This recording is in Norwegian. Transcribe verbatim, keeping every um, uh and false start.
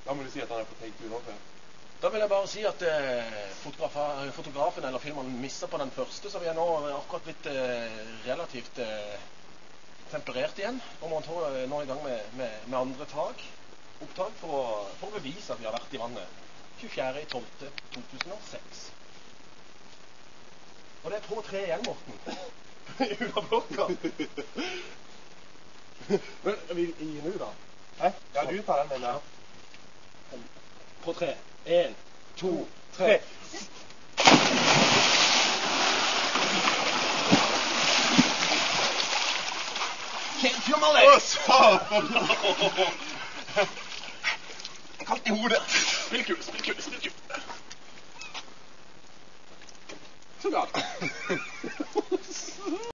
Da må du si at han er på take two nå, for. Da vil jeg bare si at eh, fotografen, fotografen eller filmen mistet på den første, så vi er nå akkurat blitt eh, relativt eh, temperert igjen. Og man tar nå i gang med, med, med andre tak, opptak for å, for å bevise at vi har vært i vannet tjuefjerde desember to tusen og seks. Og det er på tre igjen, Morten. Ut av blokka. Men vi gir nå da. Hæ? Ja, du tar den, mener jeg. På tre. En, to, tre. Kjent jo meg det! Å, satan! Kaldt i hodet. Spill kul, spill kul, spill kul. Så galt.